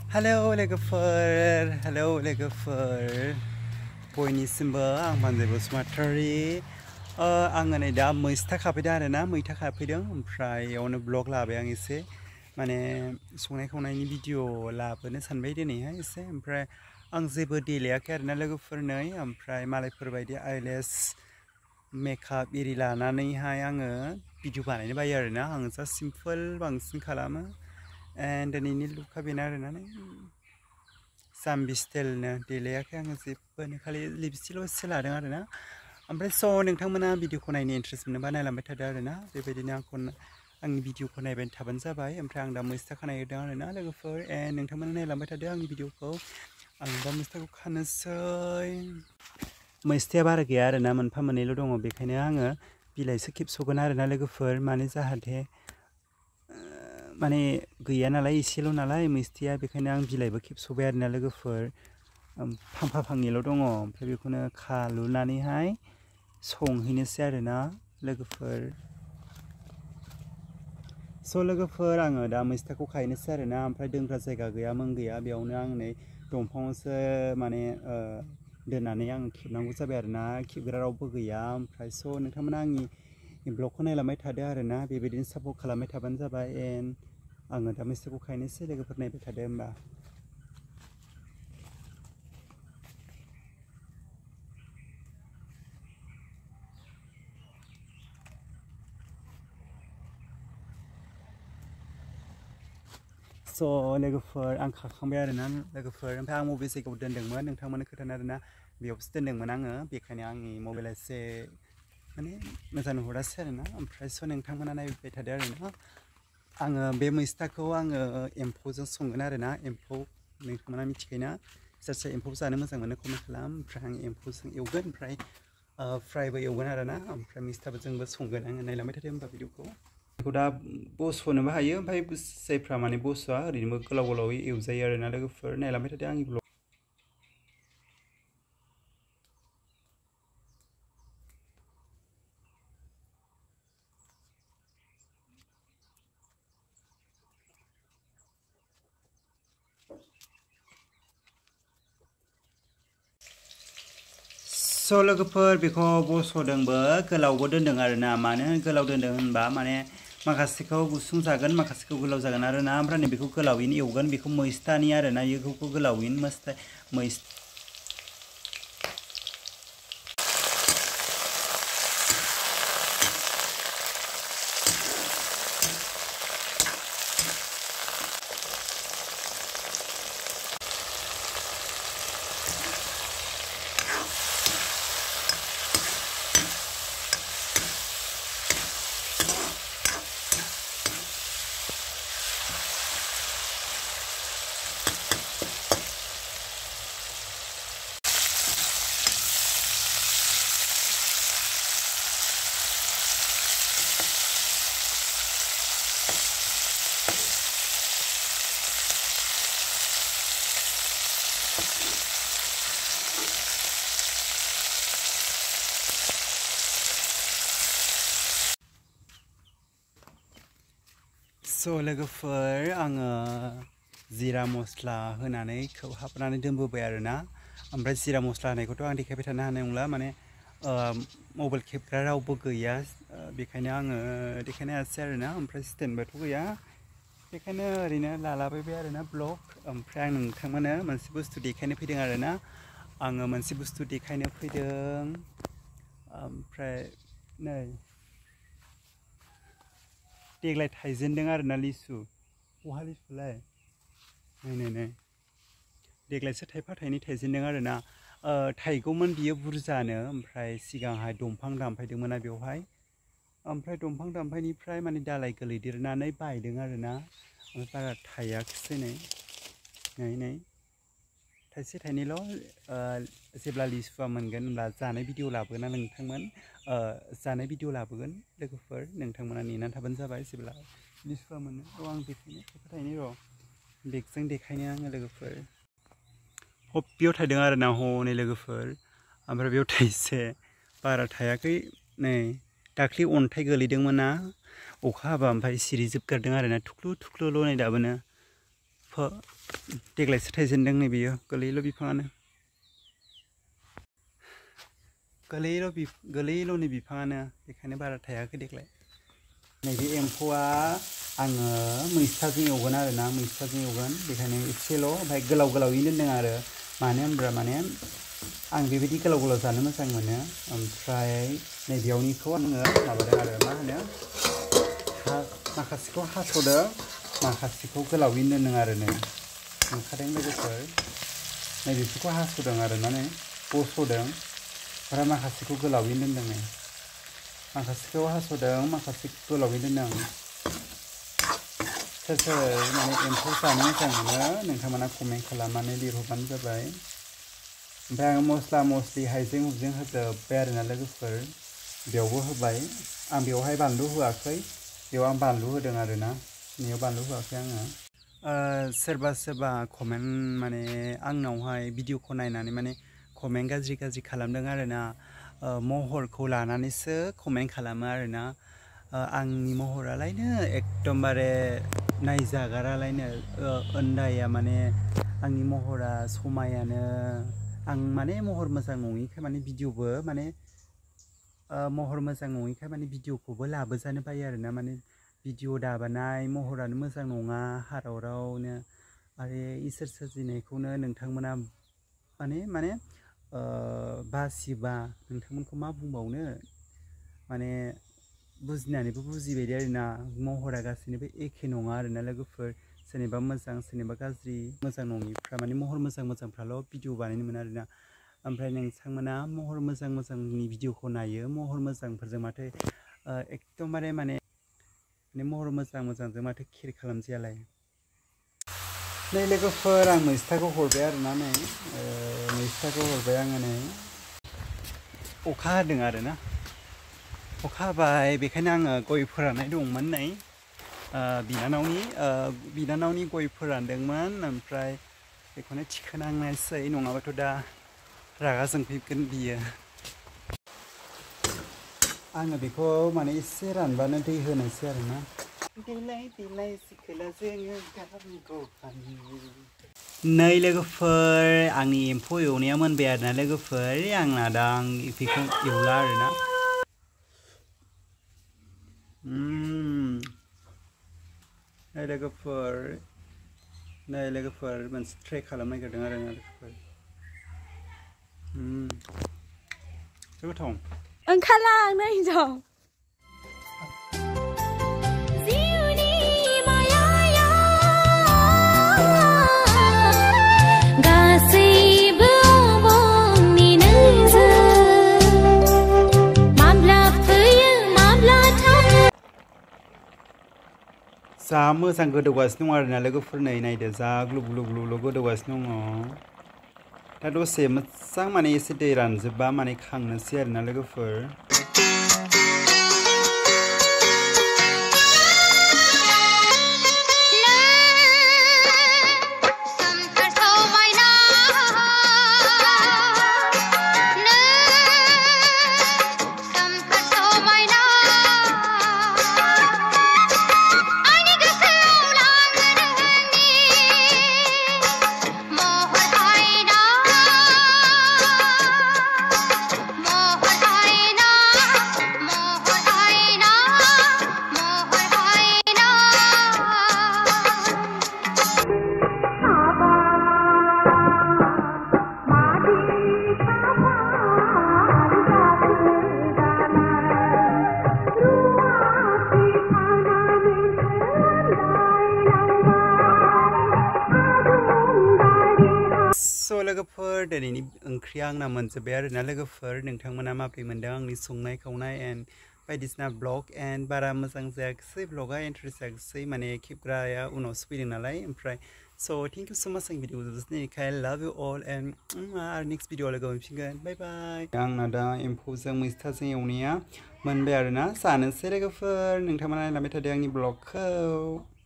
Hello लोगोफोर बयनिसिमबो आं बानजाय बसुमतारी आङो नै दा मैथा खाफैदों आरोना मैथा खाफैदों ओमफ्राय इयावनो ब्लग लाबाय आं एसे माने संनाय खावनायनि भिडिअ लाबोनो सानबाय दिनैहाय एसे ओमफ्राय आं जेबो देलायाखै आरोना लोगोफोर नै ओमफ्राय मालायफोर बायदि आइलेस मेकआप इरि लानानैहाय आङो भिडिअ बानायनो बायो आरोना आं जास्ट सिम्पोल बांसिन खालामो एन्ड दिनैनि लुकआ बेनो आरोना जाम्बि स्टाइलनो देलायाखै आङो जेबोनो खालि लिपस्टिकल'सो लादों आरोना ओमफ्राय स' नोंथांमोना भिडिअखौ नायनो इन्ट्रेस्ट मोनोबा नायलांबाय थादो आरोना बेबायदिनो आंनि भिडिअखौ नायबाय थाबानो जाबाय ओमफ्राय आं दा मैथा खानाय होदों आरोना लोगोफोर एन्ड नोंथांमोना नायलांबाय थादो आंनि भिडिअखौ आं दा मैथाखौ खानोसै मैथाया बारा गैया आरोना मोनफा मोननैल' दङ बेखायनो आङो बिलाइसो खेबस'गोन आरोना लोगोफोर माने जाहाथे माने गैया नालाय एसेल' नालाय मैथाया बेखायनो आं बिलाइबो खेबस'बाय आरोना लोगोफोर फांफा फांनैल' दङ ओमफ्राय बेखौनो खालुनानैहाय संहैनोसै आरोना लोगोफोर स' लोगोफोर आङो दा मैथाखौ खाहैनोसै आरोना ओमफ्राय दोनग्रा जायगा गैयामोन गैया बेयावनो आं नै दंफाङावसो माने दोननानै आं खेबनांगौ जाबाय आरोना खेबग्रा रावबो गैया ओमफ्राय स' नोंथांमोना आंनि ब्लगखौ नायलांबाय थादो आरोना बेबायदिनो सापर्ट खालामबाय थाबानो जाबाय एन्ड आङो दा मैथाखौ खाहैनोसै लोगोफोर नायबाय थादो होमबा स' लोगोफोर आं खाखांबाय आरोना लोगोफोर ओमफ्राय आं मबे जायगायाव दोनदोंमोन नोंथांमोननो खोन्थानो आरोना बेयावसो दोनदोंमोन आङो बेखायनो आंनि मबाइला एसे माने मोजां नुहुरासै आरोना ओमफ्राय स' नोंथांमोना नायबाय थादो आरोना आङो बे मैथाखौ आङो एम्फौजों संगोन आरोना एम्फौ नोंथांमोना मिथिखायोना सोर सोर एम्फौ जानो मोजां मोनो कमेन्ट खालाम ओमफ्राय आं एम्फौजों एवगोन ओमफ्राय फ्रायबो एवगोन आरोना ओमफ्राय मैथाजोंबो संगोन आङो नायलांबाय थादो होमबा भिडिअखौ बेखौ दा बस'नोबो हायो ओमफ्राय जायफ्रा माने बस'आ ओरैनोबो गोलाव गोलावै एवजायो आरोना लोगोफोर नायलांबाय थादो आंनि ब्लग स' लोगोफोर बेखौ बस'दोंबो गोलावबो दोनदों आरोना मानो गोलाव दोनदों होनबा माने माखासेखौ गुसुं जागोन माखासेखौ गोलाव जागोन आरोना ओमफ्राय नै बेखौ गोलावैनो एवगोन बेखौ मैथानि आरोना बेखौ गोलावैनो स' लोगोफोर आङो जिरा मस्ला होनानै खोबहाबनानै दोनबोबाय आरोना ओमफ्राय जिरा मस्ला होनायखौथ' आं देखायबाय थानो हानाय नंला माने मबाइल खेबग्रा रावबो गैया बेखायनो आङो देखायनो हायासै आरोना ओमफ्राय स्टेन्डबोथ' गैया बेखायनो ओरैनो लालाबायबाय आरोना ब्लग ओमफ्राय आं नोंथांमोननो मोनसे बुस्थु देखायनो फैदों आरोना आङो मोनसे बुस्थु देखायनो फैदों ओमफ्राय नै देग्लाय थाइजेनदों आरोना लिसु बहा लिसुलाय नै देग्लायसो थाइफा थाइनै थाइजेनदों आरोना थाइगौमोन बियो बुरजानो ओमफ्राय सिगांहाय दंफां दानफायदोंमोन ना बेवहाय ओमफ्राय दंफां दानफायनिफ्राय माने दालाय गोलैदेरनानै बायदों आरोना ओमफ्राय बारा थायाखिसै नै थाइसे थाइनैल' जेब्ला लिसुआ मोनगोन होनब्ला जानाय भिडिअ लाबोगोन ना नोंथांमोन जानाय भिडिअ लाबोगोन लोगोफोर नोंथांमोना नेनानै थाबानो जाबाय जेब्ला लिसुआ मोनो आं देखायनो थाइफा थाइनै र' बेगजों देखायनो आङो लोगोफोर बेयाव थायदों आरोना हनै लोगोफोर ओमफ्राय बेयाव थाइसे बारा थायाखै नै दाख्लि अन्थाइ गोलैदोंमोन ना अखा हाबा ओमफ्राय सिरिजोबगारदों आरोना थुख्लु थुख्लुल' नै दाबोनो देग्लायसो थाइजेनदों नै बियो गोरलैल' बिफाङानो गोरलैल' नै बिफाङानो बेखायनो बारा थायाखै देग्लाय नैबे एम्फौआ आङो मैस्थाजों एवगोन आरोना मैस्थाजों एवगोन बेखायनो एसेल' ओमफ्राय गोलाव गोलावैनो दोनदों आरो मानो होनब्ला माने आं बेबायदि गोलाव गोलाव जानो मोजां मोनो ओमफ्राय नैबेयावनिखौ आङो माबादों आरो मा होनो माखासेखौ हास'दों माखासेखौ गोलावैनो दोनदों आरो नै ओंखारदों लोगोफोर नैबेफोरखौ हास'दों आरो माने बस'दों ओमफ्राय माखासेखौ गोलावैनो दोनदों नै माखासेखौ हास'दों माखासेखौ गोलावैनो दोनदों सोर सोर माने एम्फौ जानो मोजां मोनो नोंथांमोना कमेन्ट खालामनानै लिरहरबानो जाबाय ओमफ्राय आं मस्ला मस्लि हाइजें हुइजें होजोब्बाय आरोना लोगोफोर बेयावबो होबाय आं बेवहाय बानलु होआखै बेयाव आं बानलु होदों आरोना बेयाव बानलु होआखै आङो सोरबा सोरबा कमेन्ट माने आंनावहाय भिडिअखौ नायनानै माने कमेन्ट गाज्रि खालामदों आरोना महरखौ लानानैसो कमेन्ट खालामो आरोना आंनि महरालायनो एकदमबारे नायजागारालायनो उन्दाया माने आंनि महरा समायानो आं माने महर मोजां नङिखाय माने भिडिअबो माने महर मोजां नङिखाय माने भिडिअखौबो लाबोजानो बायो आरोना माने भिडिअ दाबानाय महरानो मोजां नङा हारावरावनो आरो इसोर सोरजिनायखौनो नोंथांमोना माने बासिबा नोंथांमोनखौ मा बुंबावनो माने बुजिनानैबो बुजिबायदि आरोना महरा गासैनिबो एखे नङा आरोना लोगोफोर सोरनिबा मोजां सोरनिबा गाज्रि मोजां नङिफ्रा माने महर मोजांफ्राल' भिडिअ बानायनो मोनो आरोना ओमफ्राय नोंथांमोना महर मोजांनि भिडिअखौ नायो महर मोजांफोरजों माथो एकदमबारे माने महर मोजांजों माथो केयार खालामजायालाय नै लोगोफोर आं मैस्थाखौ हरबाय आरोना नै मैस्थाखौ हरबाय आङो नै अखा हादों आरोना अखा हाबाय बेखायनो आङो गय फोराननाय दंमोन नै बिनानावनि गय फोरानदोंमोन ओमफ्राय बेखौनो थिखोनांनायसै नङाबाथ' दा रागा जोंफैगोन बियो आङो बेखौ माने एसे रानबानो दै होनोसै आरोना नै लोगोफोर आंनि एम्फौ एवनाया मोनबाय आरोना लोगोफोर आंना दा आं बेखौ एवला आरोना नै लोगोफोर मोनसे ट्राइ खालामनो नागिरदों आरोना लोगोफोर गोथाव ओंखारलां नै हिनजाव जा मोजां गोदौगासिनो दं आरोना लोगोफोर नै नायदो जा ग्लुब गोदौगासिनो दङ दा दसे मोजां माने एसे दै रानजोबबा माने खांनोसै आरोना लोगोफोर लोगोफोर दिनैनि ओंख्रिया आंना मोनजोब्बाय आरोना लोगोफोर नोंथांमोना माबोरै मोनदों आंनि संनाय खावनाय एन्ड बायदिसिना ब्लग एन्ड बारा मोजां जायाखिसै ब्लगा इन्टारेस्ट जायाखिसै माने खेबग्राया उनावसो फैदों नालाय ओमफ्राय स' थेंक इउ सो माच आं भिडिअ जोबनायखाय लाभ इउ अल एन्ड आरो नेक्स्ट भिडिअ लोगो मोनफिनगोन बाय बाय आंना दा एम्फौजों मैस्थाजों एवनाया मोनबाय आरोना जानोसै लोगोफोर नोंथांमोना नायलांबाय थादो आंनि ब्लगखौ